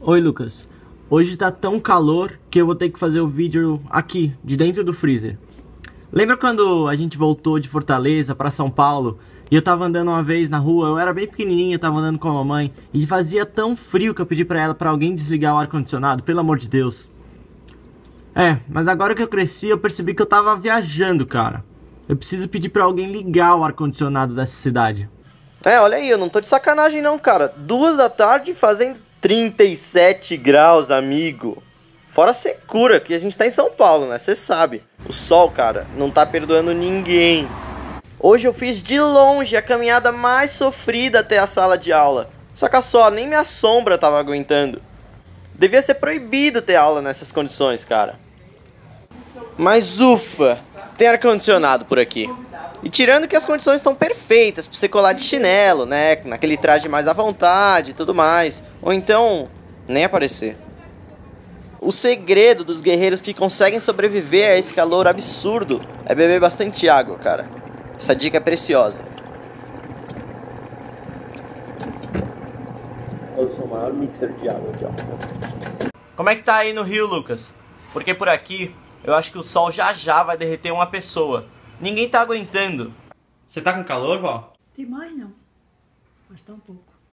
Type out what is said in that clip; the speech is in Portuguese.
Oi, Lucas. Hoje tá tão calor que eu vou ter que fazer o vídeo aqui, de dentro do freezer. Lembra quando a gente voltou de Fortaleza pra São Paulo e eu tava andando uma vez na rua, eu era bem pequenininho, eu tava andando com a mamãe e fazia tão frio que eu pedi pra ela pra alguém desligar o ar-condicionado, pelo amor de Deus. Mas agora que eu cresci eu percebi que eu tava viajando, cara. Eu preciso pedir pra alguém ligar o ar-condicionado dessa cidade. Olha aí, eu não tô de sacanagem não, cara. 2 da tarde fazendo 37 graus, amigo. Fora a secura, que a gente tá em São Paulo, né? Você sabe. O sol, cara, não tá perdoando ninguém. Hoje eu fiz de longe a caminhada mais sofrida até a sala de aula. Saca só, nem minha sombra tava aguentando. Devia ser proibido ter aula nessas condições, cara. Mas ufa, tem ar-condicionado por aqui. E tirando que as condições estão perfeitas pra você colar de chinelo, né? Naquele traje mais à vontade e tudo mais. Ou então, nem aparecer. O segredo dos guerreiros que conseguem sobreviver a esse calor absurdo é beber bastante água, cara. Essa dica é preciosa. Eu sou o maior mixer de água aqui, ó. Como é que tá aí no Rio, Lucas? Porque por aqui, eu acho que o sol já vai derreter uma pessoa. Ninguém tá aguentando. Você tá com calor, vó? Demais não, mas tá um pouco.